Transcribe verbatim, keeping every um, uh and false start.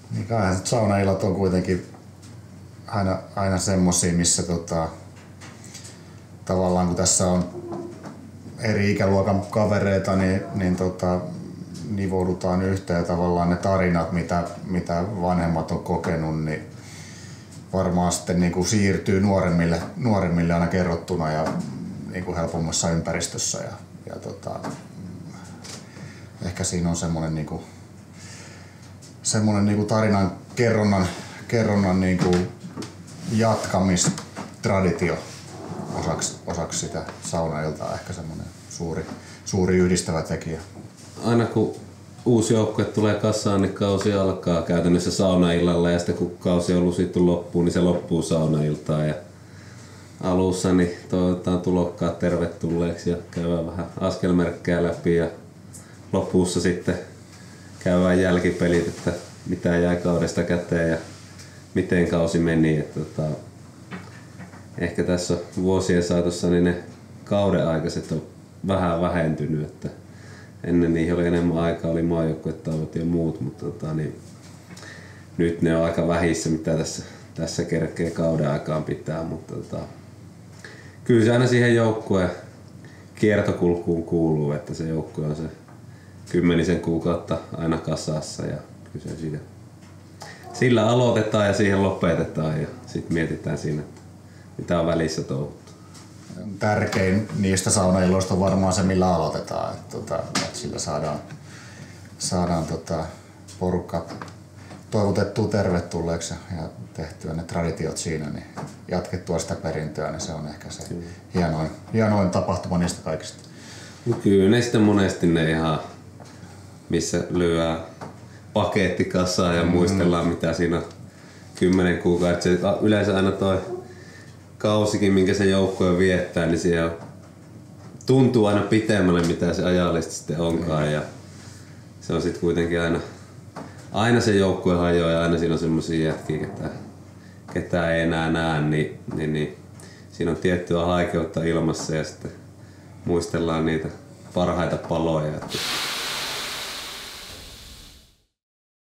Niin kai saunaillat on kuitenkin aina, aina semmosia, missä tota, tavallaan kun tässä on eri ikäluokan kavereita, niin, niin tota, nivoudutaan yhteen ja tavallaan ne tarinat, mitä, mitä vanhemmat on kokenut, niin varmaan sitten niin kuin siirtyy nuoremmille, nuoremmille aina kerrottuna ja niin kuin helpommassa ympäristössä. Ja, ja tota, ehkä siinä on semmoinen niin kuin, semmoinen niin kuin tarinan kerronnan, kerronnan niin kuin jatkamistraditio osaksi, osaksi sitä saunailtaa, ehkä semmoinen suuri, suuri yhdistävä tekijä. Aina kun uusi joukkue tulee kasaan, niin kausi alkaa käytännössä saunaillalla ja sitten kun kausi on lusittu loppuun, niin se loppuu saunailtaan. Ja alussa niin toivotetaan tulokkaat tervetulleeksi ja käydään vähän askelmerkkejä läpi ja lopussa sitten käydään jälkipelit, että mitä jäi kaudesta käteen ja miten kausi meni. Että tota, ehkä tässä vuosien saatossa niin ne kauden aikaiset on vähän vähentynyt, että ennen niihin oli enemmän aikaa, oli maajoukkuetauot ja muut, mutta tota, niin, nyt ne on aika vähissä, mitä tässä, tässä kerkee kauden aikaan pitää, mutta tota, kyllä se aina siihen joukkueen kiertokulkuun kuuluu, että se joukkue on se kymmenisen kuukautta aina kasassa ja kyllä se siitä, sillä aloitetaan ja siihen lopetetaan ja sitten mietitään siinä, mitä on välissä touhuttu. Tärkein niistä saunailloista on varmaan se, millä aloitetaan. Että, tota, että sillä saadaan, saadaan tota, porukka toivotettua tervetulleeksi ja tehtyä ne traditiot siinä, niin jatkettua sitä perintöä, niin se on ehkä se hienoin, hienoin tapahtuma niistä kaikista. Kyllä ne sitten monesti ne ihan, missä lyödään paketti kasaan ja mm. muistellaan mitä siinä on kymmenen kuukautta. Se yleensä aina toi kausikin, minkä se joukkue viettää, niin siellä tuntuu aina pitemmälle, mitä se ajallisesti sitten onkaan. Ja se on sitten kuitenkin aina, aina se joukkue hajoaa ja aina siinä on semmosia jätkiä, ketä, ketä ei enää näe, niin, niin, niin siinä on tiettyä haikeutta ilmassa ja sitten muistellaan niitä parhaita paloja. Että